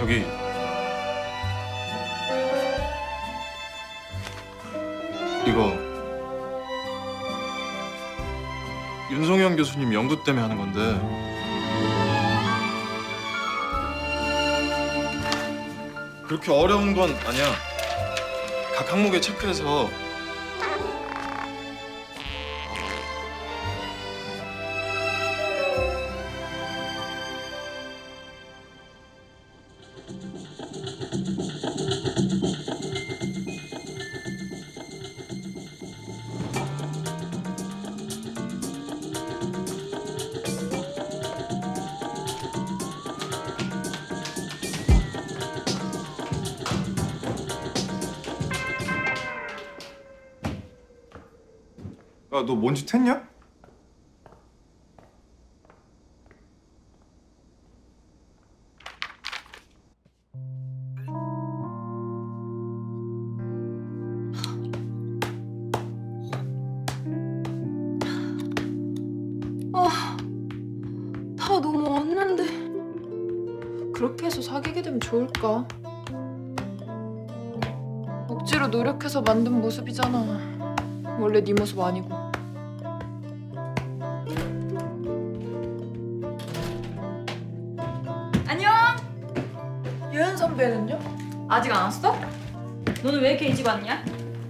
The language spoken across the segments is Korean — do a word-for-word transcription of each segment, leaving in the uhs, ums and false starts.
저기 이거 윤성현 교수님 연구 때문에 하는 건데 그렇게 어려운 건 아니야. 각 항목에 체크해서 야, 너 뭔 짓 했냐? 아, 다 너무 왔는데 그렇게 해서 사귀게 되면 좋을까? 억지로 노력해서 만든 모습이잖아. 원래 네 모습 아니고. 안녕. 예은 선배는요? 아직 안 왔어? 너는 왜 이렇게 일찍 왔냐?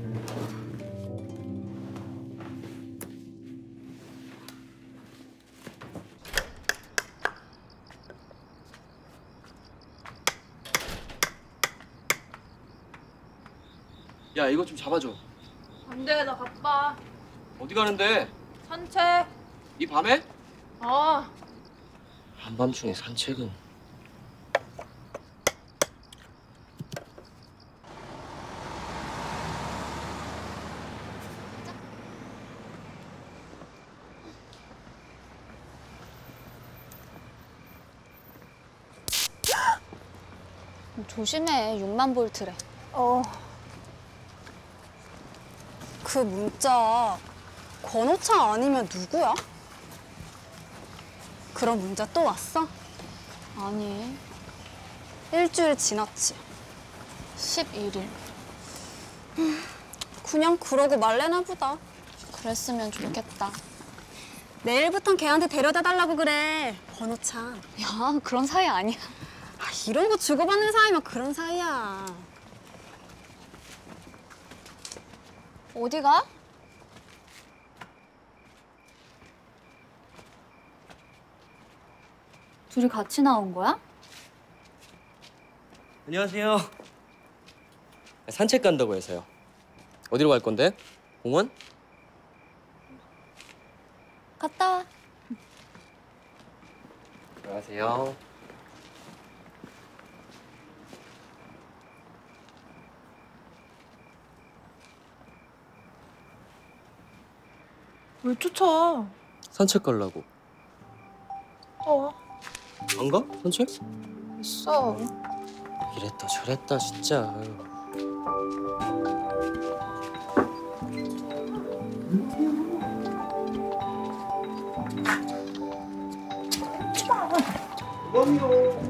야, 이거 좀 잡아줘. 안 돼, 나 바빠. 어디 가는데? 산책. 이 밤에? 어. 한밤중에 산책은. 조심해, 육만 볼트래. 어. 그 문자 권호창 아니면 누구야? 그런 문자 또 왔어? 아니, 일주일 지났지. 십일 일. 그냥 그러고 말래나 보다. 그랬으면 좋겠다. 내일부턴 걔한테 데려다 달라고 그래, 권호창. 야, 그런 사이 아니야. 아, 이런 거 주고받는 사이면 그런 사이야. 어디 가? 둘이 같이 나온 거야? 안녕하세요. 산책 간다고 해서요. 어디로 갈 건데? 공원? 갔다 와. 안녕하세요. 왜 쫓아? 산책 가려고. 어. 안 가? 산책? 있어. 이랬다 저랬다 진짜. 이건요.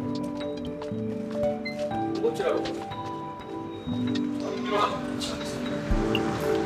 이것지라고.